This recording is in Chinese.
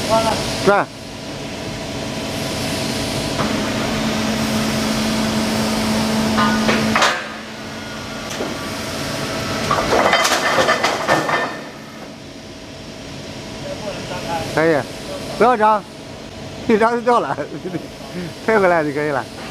关了。 转。可以，不要张，一张就掉了，退回来就可以了。